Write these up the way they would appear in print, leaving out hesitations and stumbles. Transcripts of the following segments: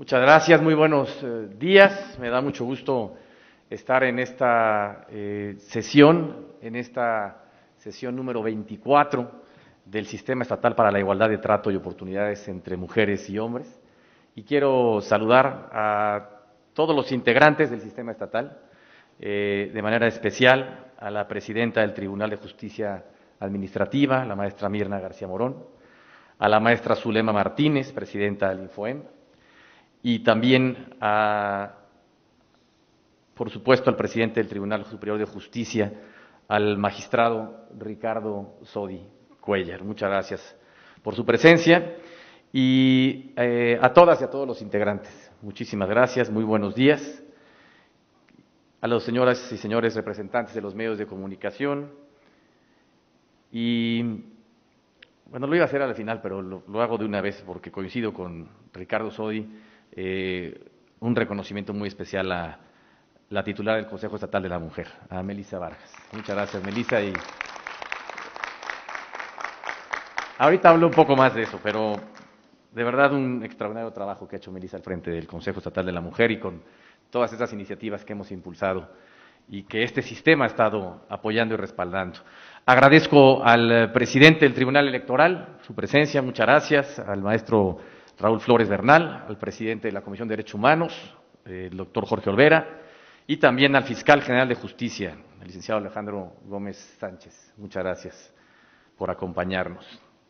Muchas gracias, muy buenos días. Me da mucho gusto estar en esta sesión número 24 del Sistema Estatal para la Igualdad de Trato y Oportunidades entre Mujeres y Hombres. Y quiero saludar a todos los integrantes del Sistema Estatal, de manera especial a la presidenta del Tribunal de Justicia Administrativa, la maestra Mirna García Morón, a la maestra Zulema Martínez, presidenta del Infoem, y también por supuesto, al presidente del Tribunal Superior de Justicia, al magistrado Ricardo Sodi Cuellar. Muchas gracias por su presencia y a todas y a todos los integrantes. Muchísimas gracias, muy buenos días. A las señoras y señores representantes de los medios de comunicación y, bueno, lo iba a hacer al final, pero lo hago de una vez porque coincido con Ricardo Sodi. Un reconocimiento muy especial a la titular del Consejo Estatal de la Mujer, a Melissa Vargas. Muchas gracias, Melissa. Y ahorita hablo un poco más de eso, pero de verdad un extraordinario trabajo que ha hecho Melissa al frente del Consejo Estatal de la Mujer y con todas esas iniciativas que hemos impulsado y que este sistema ha estado apoyando y respaldando. Agradezco al presidente del Tribunal Electoral su presencia, muchas gracias, al maestro Raúl Flores Bernal, al presidente de la Comisión de Derechos Humanos, el doctor Jorge Olvera, y también al fiscal general de Justicia, el licenciado Alejandro Gómez Sánchez. Muchas gracias por acompañarnos.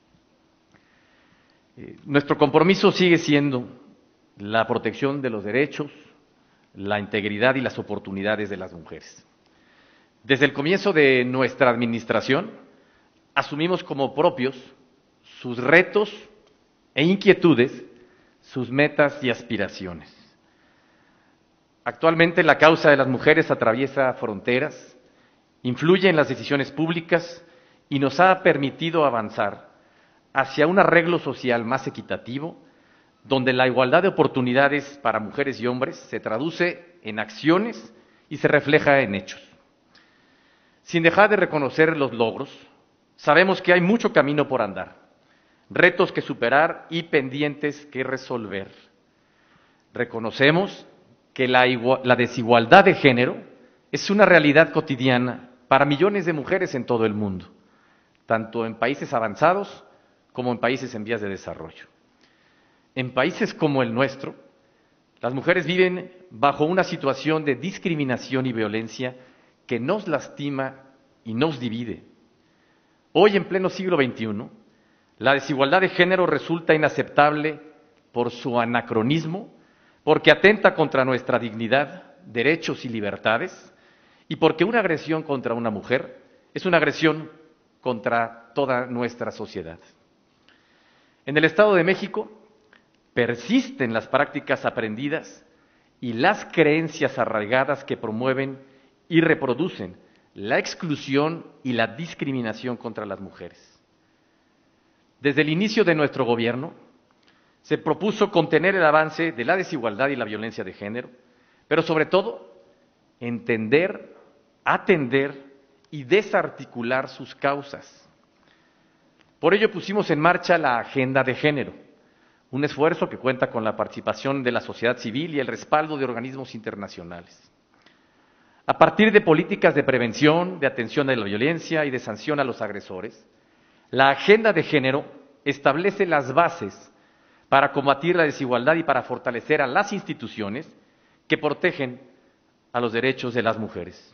Nuestro compromiso sigue siendo la protección de los derechos, la integridad y las oportunidades de las mujeres. Desde el comienzo de nuestra administración, asumimos como propios sus retos e inquietudes, sus metas y aspiraciones. Actualmente la causa de las mujeres atraviesa fronteras, influye en las decisiones públicas y nos ha permitido avanzar hacia un arreglo social más equitativo, donde la igualdad de oportunidades para mujeres y hombres se traduce en acciones y se refleja en hechos. Sin dejar de reconocer los logros, sabemos que hay mucho camino por andar, retos que superar y pendientes que resolver. Reconocemos que la desigualdad de género es una realidad cotidiana para millones de mujeres en todo el mundo, tanto en países avanzados como en países en vías de desarrollo. En países como el nuestro, las mujeres viven bajo una situación de discriminación y violencia que nos lastima y nos divide. Hoy, en pleno siglo XXI, la desigualdad de género resulta inaceptable por su anacronismo, porque atenta contra nuestra dignidad, derechos y libertades, y porque una agresión contra una mujer es una agresión contra toda nuestra sociedad. En el Estado de México persisten las prácticas aprendidas y las creencias arraigadas que promueven y reproducen la exclusión y la discriminación contra las mujeres. Desde el inicio de nuestro gobierno, se propuso contener el avance de la desigualdad y la violencia de género, pero sobre todo, entender, atender y desarticular sus causas. Por ello pusimos en marcha la Agenda de Género, un esfuerzo que cuenta con la participación de la sociedad civil y el respaldo de organismos internacionales. A partir de políticas de prevención, de atención a la violencia y de sanción a los agresores, la Agenda de Género establece las bases para combatir la desigualdad y para fortalecer a las instituciones que protegen a los derechos de las mujeres.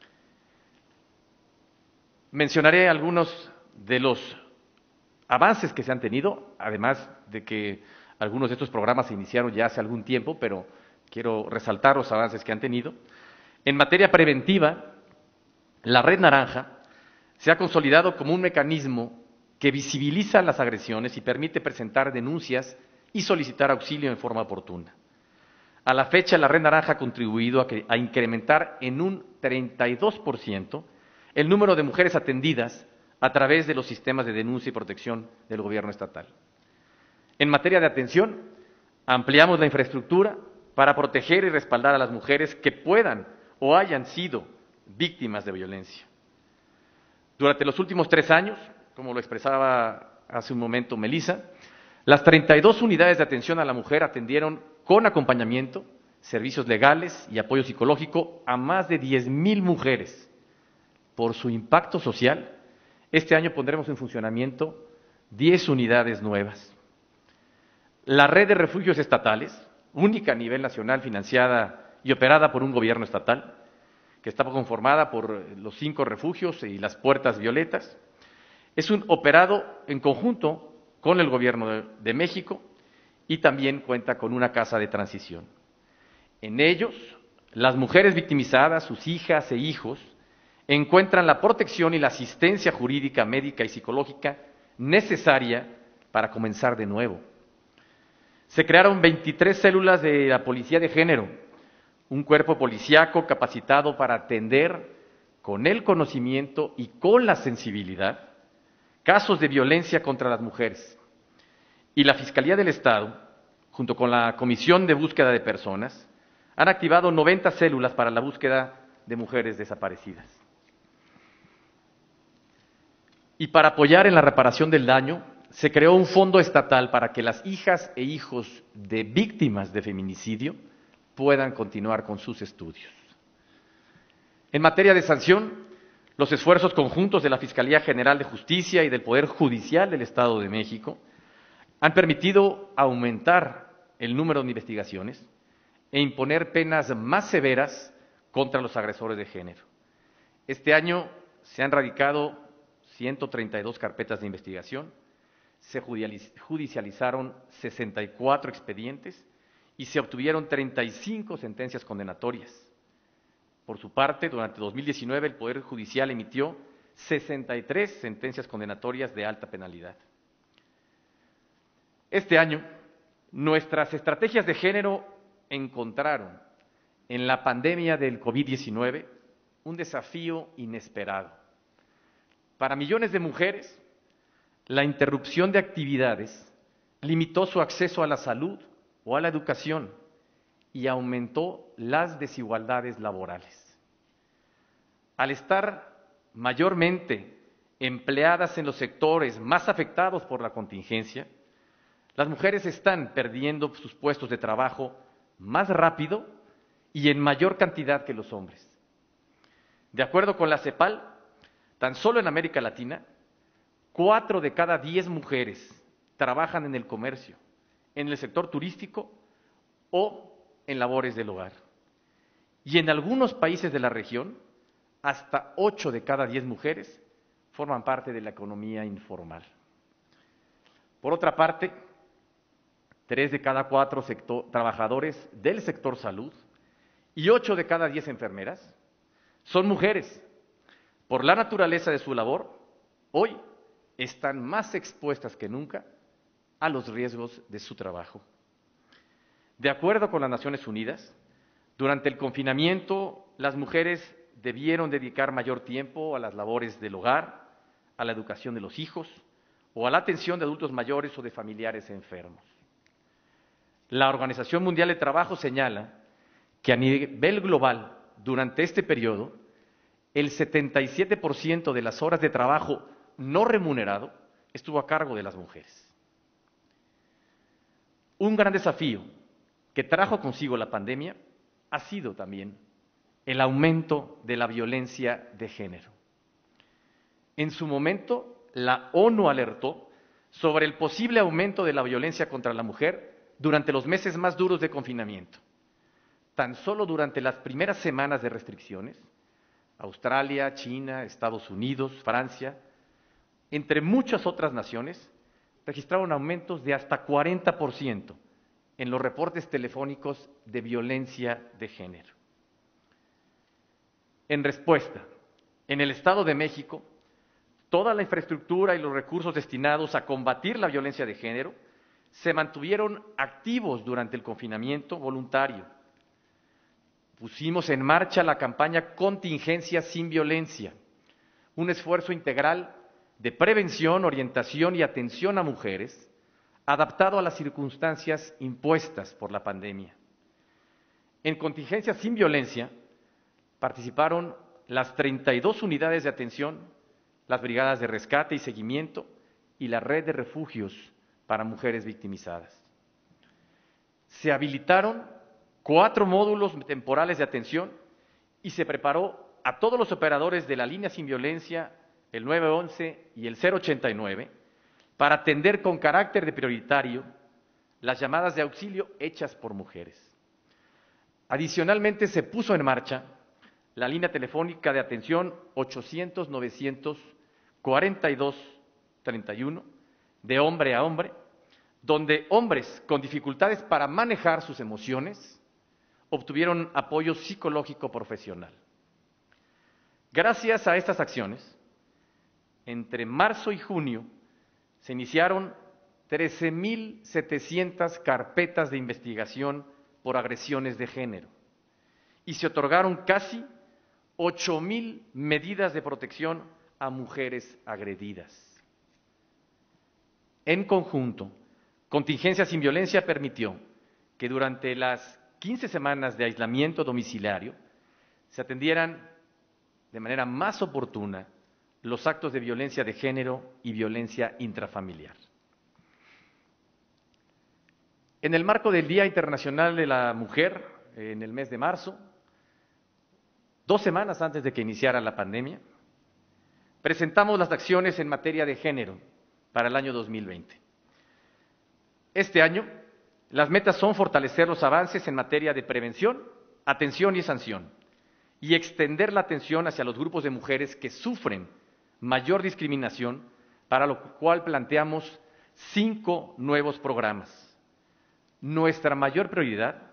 Mencionaré algunos de los avances que se han tenido, además de que algunos de estos programas se iniciaron ya hace algún tiempo, pero quiero resaltar los avances que han tenido. En materia preventiva, la Red Naranja se ha consolidado como un mecanismo que visibiliza las agresiones y permite presentar denuncias y solicitar auxilio en forma oportuna. A la fecha, la Red Naranja ha contribuido a incrementar en un 32% el número de mujeres atendidas a través de los sistemas de denuncia y protección del gobierno estatal. En materia de atención, ampliamos la infraestructura para proteger y respaldar a las mujeres que puedan o hayan sido víctimas de violencia. Durante los últimos 3 años, como lo expresaba hace un momento Melissa, las 32 unidades de atención a la mujer atendieron con acompañamiento, servicios legales y apoyo psicológico a más de 10,000 mujeres. Por su impacto social, este año pondremos en funcionamiento 10 unidades nuevas. La red de refugios estatales, única a nivel nacional financiada y operada por un gobierno estatal, que está conformada por los 5 refugios y las puertas violetas, es un operado en conjunto con el gobierno de México y también cuenta con una casa de transición. En ellos, las mujeres victimizadas, sus hijas e hijos, encuentran la protección y la asistencia jurídica, médica y psicológica necesaria para comenzar de nuevo. Se crearon 23 células de la Policía de Género, un cuerpo policíaco capacitado para atender con el conocimiento y con la sensibilidad casos de violencia contra las mujeres. Y la Fiscalía del Estado, junto con la Comisión de Búsqueda de Personas, han activado 90 células para la búsqueda de mujeres desaparecidas. Y para apoyar en la reparación del daño, se creó un fondo estatal para que las hijas e hijos de víctimas de feminicidio puedan continuar con sus estudios. En materia de sanción, los esfuerzos conjuntos de la Fiscalía General de Justicia y del Poder Judicial del Estado de México han permitido aumentar el número de investigaciones e imponer penas más severas contra los agresores de género. Este año se han radicado 132 carpetas de investigación, se judicializaron 64 expedientes y se obtuvieron 35 sentencias condenatorias. Por su parte, durante 2019 el Poder Judicial emitió 63 sentencias condenatorias de alta penalidad. Este año, nuestras estrategias de género encontraron en la pandemia del COVID-19 un desafío inesperado. Para millones de mujeres, la interrupción de actividades limitó su acceso a la salud o a la educación y aumentó las desigualdades laborales. Al estar mayormente empleadas en los sectores más afectados por la contingencia, las mujeres están perdiendo sus puestos de trabajo más rápido y en mayor cantidad que los hombres. De acuerdo con la CEPAL, tan solo en América Latina, 4 de cada 10 mujeres trabajan en el comercio, en el sector turístico o en labores del hogar. Y en algunos países de la región, hasta 8 de cada 10 mujeres forman parte de la economía informal. Por otra parte, 3 de cada 4 trabajadores del sector salud y 8 de cada 10 enfermeras son mujeres. Por la naturaleza de su labor, hoy están más expuestas que nunca a los riesgos de su trabajo. De acuerdo con las Naciones Unidas, durante el confinamiento, las mujeres debieron dedicar mayor tiempo a las labores del hogar, a la educación de los hijos o a la atención de adultos mayores o de familiares enfermos. La Organización Mundial del Trabajo señala que a nivel global, durante este periodo, el 77% de las horas de trabajo no remunerado estuvo a cargo de las mujeres. Un gran desafío que trajo consigo la pandemia ha sido también el aumento de la violencia de género. En su momento, la ONU alertó sobre el posible aumento de la violencia contra la mujer durante los meses más duros de confinamiento. Tan solo durante las primeras semanas de restricciones, Australia, China, Estados Unidos, Francia, entre muchas otras naciones, registraron aumentos de hasta 40% en los reportes telefónicos de violencia de género. En respuesta, en el Estado de México, toda la infraestructura y los recursos destinados a combatir la violencia de género se mantuvieron activos durante el confinamiento voluntario. Pusimos en marcha la campaña Contingencia sin Violencia, un esfuerzo integral de prevención, orientación y atención a mujeres, adaptado a las circunstancias impuestas por la pandemia. En Contingencia sin Violencia participaron las 32 unidades de atención, las brigadas de rescate y seguimiento y la red de refugios para mujeres victimizadas. Se habilitaron 4 módulos temporales de atención y se preparó a todos los operadores de la línea sin violencia, el 911 y el 089, para atender con carácter de prioritario las llamadas de auxilio hechas por mujeres. Adicionalmente, se puso en marcha la línea telefónica de atención 800-942-31 de hombre a hombre, donde hombres con dificultades para manejar sus emociones obtuvieron apoyo psicológico profesional. Gracias a estas acciones, entre marzo y junio se iniciaron 13,700 carpetas de investigación por agresiones de género y se otorgaron casi 8,000 medidas de protección a mujeres agredidas. En conjunto, Contingencia sin Violencia permitió que durante las 15 semanas de aislamiento domiciliario se atendieran de manera más oportuna los actos de violencia de género y violencia intrafamiliar. En el marco del Día Internacional de la Mujer, en el mes de marzo, 2 semanas antes de que iniciara la pandemia, presentamos las acciones en materia de género para el año 2020. Este año, las metas son fortalecer los avances en materia de prevención, atención y sanción, y extender la atención hacia los grupos de mujeres que sufren mayor discriminación, para lo cual planteamos 5 nuevos programas. Nuestra mayor prioridad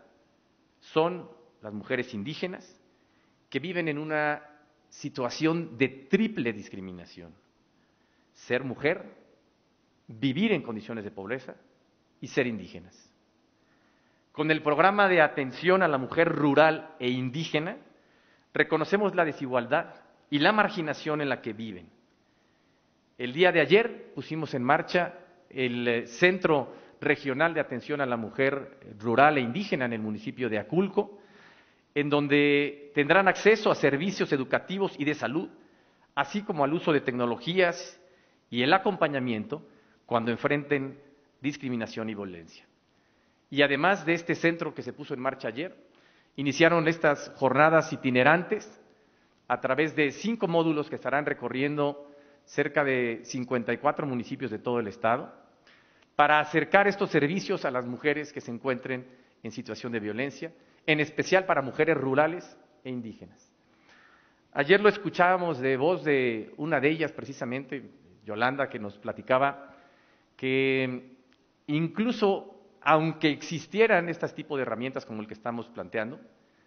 son las mujeres indígenas que viven en una situación de triple discriminación: ser mujer, vivir en condiciones de pobreza y ser indígenas. Con el programa de atención a la mujer rural e indígena, reconocemos la desigualdad y la marginación en la que viven. El día de ayer pusimos en marcha el Centro Regional de Atención a la Mujer Rural e Indígena en el municipio de Aculco, en donde tendrán acceso a servicios educativos y de salud, así como al uso de tecnologías y el acompañamiento cuando enfrenten discriminación y violencia. Y además de este centro que se puso en marcha ayer, iniciaron estas jornadas itinerantes a través de 5 módulos que estarán recorriendo cerca de 54 municipios de todo el estado, para acercar estos servicios a las mujeres que se encuentren en situación de violencia, en especial para mujeres rurales e indígenas. Ayer lo escuchábamos de voz de una de ellas, precisamente, Yolanda, que nos platicaba que incluso aunque existieran este tipo de herramientas como el que estamos planteando,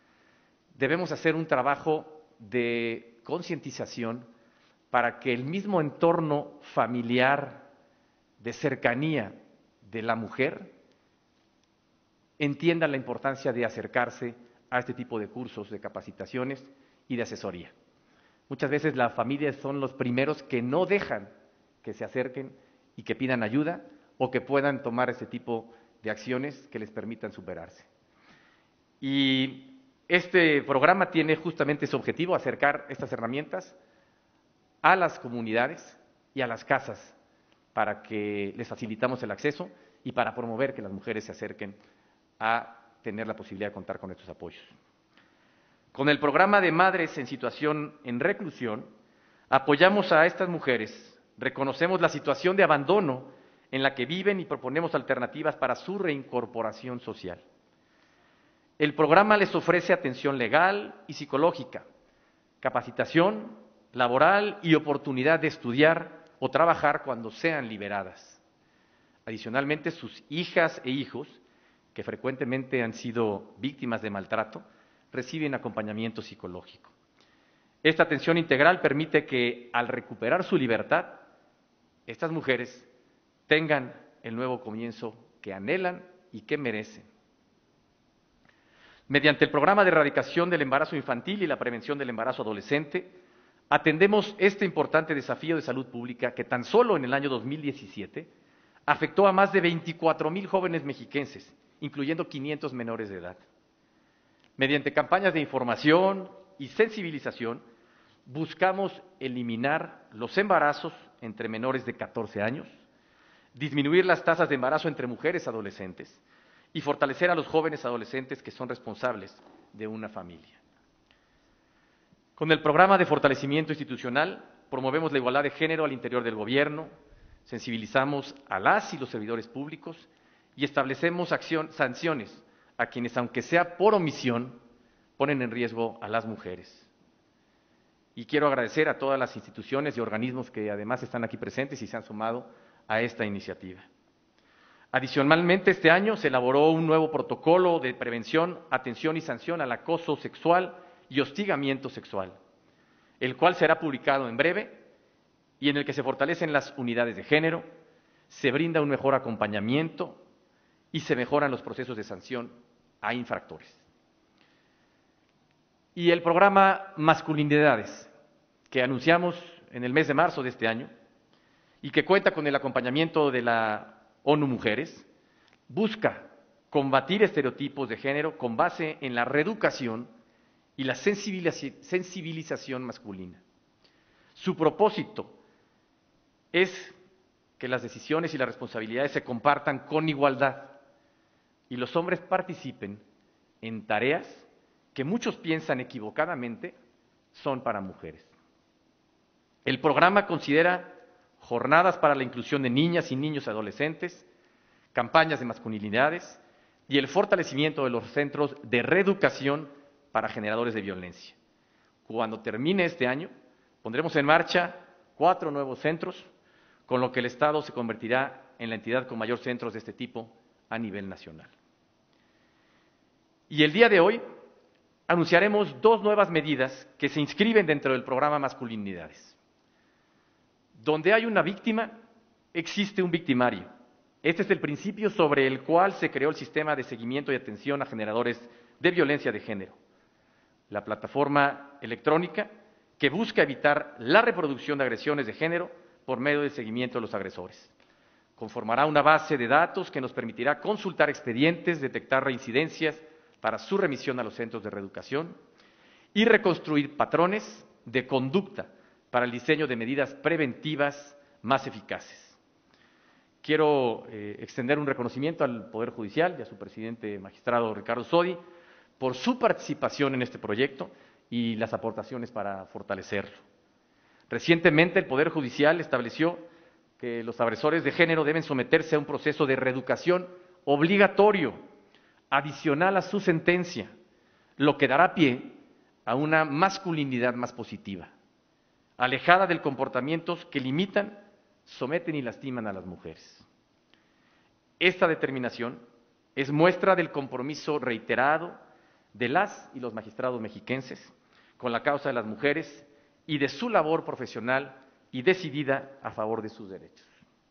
debemos hacer un trabajo de concientización para que el mismo entorno familiar, de cercanía de la mujer, entienda la importancia de acercarse a este tipo de cursos, de capacitaciones y de asesoría. Muchas veces las familias son los primeros que no dejan que se acerquen y que pidan ayuda o que puedan tomar ese tipo de acciones que les permitan superarse. Y este programa tiene justamente ese objetivo: acercar estas herramientas a las comunidades y a las casas, para que les facilitamos el acceso y para promover que las mujeres se acerquen a tener la posibilidad de contar con estos apoyos. Con el programa de Madres en Situación en Reclusión, apoyamos a estas mujeres, reconocemos la situación de abandono en la que viven y proponemos alternativas para su reincorporación social. El programa les ofrece atención legal y psicológica, capacitación laboral y oportunidad de estudiar o trabajar cuando sean liberadas. Adicionalmente, sus hijas e hijos, que frecuentemente han sido víctimas de maltrato, reciben acompañamiento psicológico. Esta atención integral permite que, al recuperar su libertad, estas mujeres tengan el nuevo comienzo que anhelan y que merecen. Mediante el programa de erradicación del embarazo infantil y la prevención del embarazo adolescente, atendemos este importante desafío de salud pública que tan solo en el año 2017 afectó a más de 24,000 jóvenes mexiquenses, incluyendo 500 menores de edad. Mediante campañas de información y sensibilización, buscamos eliminar los embarazos entre menores de 14 años, disminuir las tasas de embarazo entre mujeres adolescentes y fortalecer a los jóvenes adolescentes que son responsables de una familia. Con el programa de fortalecimiento institucional promovemos la igualdad de género al interior del gobierno, sensibilizamos a las y los servidores públicos y establecemos sanciones a quienes, aunque sea por omisión, ponen en riesgo a las mujeres. Y quiero agradecer a todas las instituciones y organismos que además están aquí presentes y se han sumado a esta iniciativa. Adicionalmente, este año se elaboró un nuevo protocolo de prevención, atención y sanción al acoso sexual y hostigamiento sexual, el cual será publicado en breve y en el que se fortalecen las unidades de género, se brinda un mejor acompañamiento y se mejoran los procesos de sanción a infractores. Y el programa Masculinidades, que anunciamos en el mes de marzo de este año y que cuenta con el acompañamiento de la ONU Mujeres, busca combatir estereotipos de género con base en la reeducación y la sensibilización masculina. Su propósito es que las decisiones y las responsabilidades se compartan con igualdad y los hombres participen en tareas que muchos piensan equivocadamente son para mujeres. El programa considera jornadas para la inclusión de niñas y niños adolescentes, campañas de masculinidades y el fortalecimiento de los centros de reeducación para generadores de violencia. Cuando termine este año, pondremos en marcha 4 nuevos centros, con lo que el Estado se convertirá en la entidad con mayor centros de este tipo a nivel nacional. Y el día de hoy anunciaremos 2 nuevas medidas que se inscriben dentro del programa Masculinidades. Donde hay una víctima, existe un victimario. Este es el principio sobre el cual se creó el sistema de seguimiento y atención a generadores de violencia de género. La plataforma electrónica que busca evitar la reproducción de agresiones de género por medio del seguimiento de los agresores. Conformará una base de datos que nos permitirá consultar expedientes, detectar reincidencias para su remisión a los centros de reeducación y reconstruir patrones de conducta para el diseño de medidas preventivas más eficaces. Quiero extender un reconocimiento al Poder Judicial y a su presidente magistrado Ricardo Sodi por su participación en este proyecto y las aportaciones para fortalecerlo. Recientemente el Poder Judicial estableció que los agresores de género deben someterse a un proceso de reeducación obligatorio, adicional a su sentencia, lo que dará pie a una masculinidad más positiva, alejada de comportamientos que limitan, someten y lastiman a las mujeres. Esta determinación es muestra del compromiso reiterado de las y los magistrados mexiquenses con la causa de las mujeres y de su labor profesional y decidida a favor de sus derechos.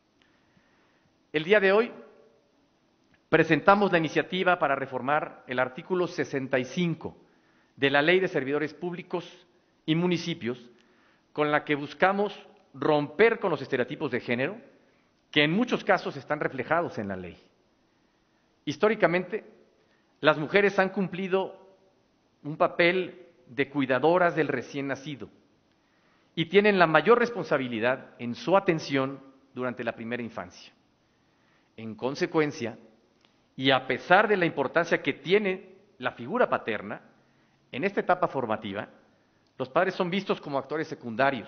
El día de hoy presentamos la iniciativa para reformar el artículo 65 de la Ley de Servidores Públicos y Municipios, con la que buscamos romper con los estereotipos de género que en muchos casos están reflejados en la ley. Históricamente, las mujeres han cumplido un papel de cuidadoras del recién nacido y tienen la mayor responsabilidad en su atención durante la primera infancia. En consecuencia, y a pesar de la importancia que tiene la figura paterna, en esta etapa formativa, los padres son vistos como actores secundarios.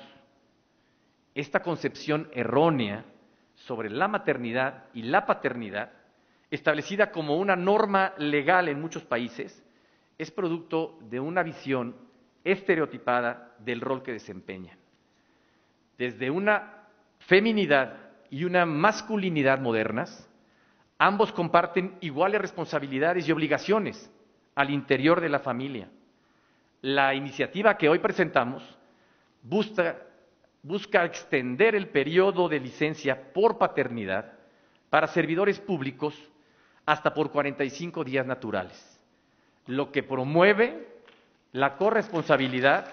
Esta concepción errónea sobre la maternidad y la paternidad, establecida como una norma legal en muchos países, es producto de una visión estereotipada del rol que desempeñan. Desde una feminidad y una masculinidad modernas, ambos comparten iguales responsabilidades y obligaciones al interior de la familia. La iniciativa que hoy presentamos busca extender el periodo de licencia por paternidad para servidores públicos hasta por 45 días naturales, lo que promueve la corresponsabilidad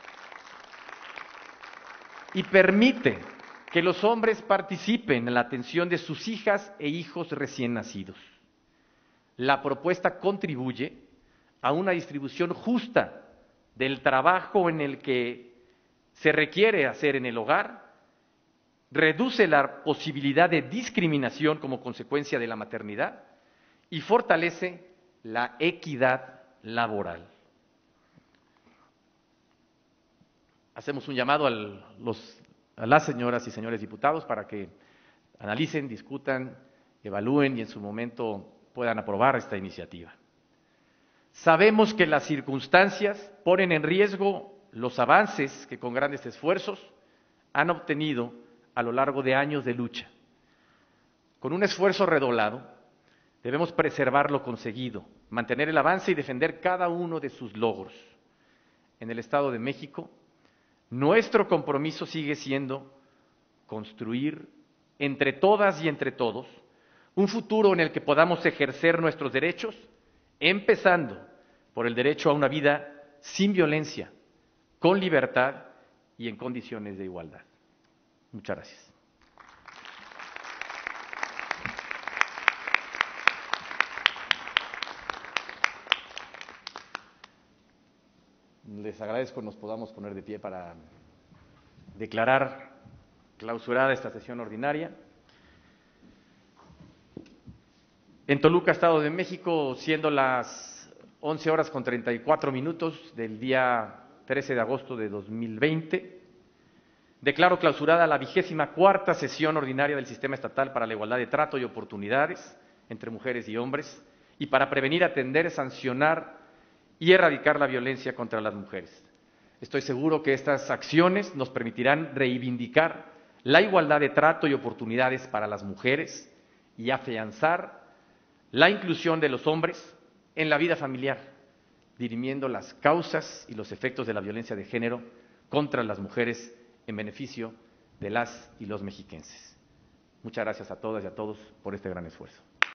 y permite que los hombres participen en la atención de sus hijas e hijos recién nacidos. La propuesta contribuye a una distribución justa del trabajo en el que se requiere hacer en el hogar, reduce la posibilidad de discriminación como consecuencia de la maternidad y fortalece la equidad laboral. Hacemos un llamado a las señoras y señores diputados para que analicen, discutan, evalúen y en su momento puedan aprobar esta iniciativa. Sabemos que las circunstancias ponen en riesgo los avances que con grandes esfuerzos han obtenido a lo largo de años de lucha. Con un esfuerzo redoblado, debemos preservar lo conseguido, mantener el avance y defender cada uno de sus logros. En el Estado de México, nuestro compromiso sigue siendo construir entre todas y entre todos un futuro en el que podamos ejercer nuestros derechos, empezando por el derecho a una vida sin violencia, con libertad y en condiciones de igualdad. Muchas gracias. Les agradezco nos podamos poner de pie para declarar clausurada esta sesión ordinaria. En Toluca, Estado de México, siendo las 11:34 del día 13 de agosto de 2020, declaro clausurada la 24ª sesión ordinaria del Sistema Estatal para la Igualdad de Trato y Oportunidades entre Mujeres y Hombres y para prevenir, atender, sancionar y erradicar la violencia contra las mujeres. Estoy seguro que estas acciones nos permitirán reivindicar la igualdad de trato y oportunidades para las mujeres y afianzar la inclusión de los hombres en la vida familiar, dirimiendo las causas y los efectos de la violencia de género contra las mujeres en beneficio de las y los mexiquenses. Muchas gracias a todas y a todos por este gran esfuerzo.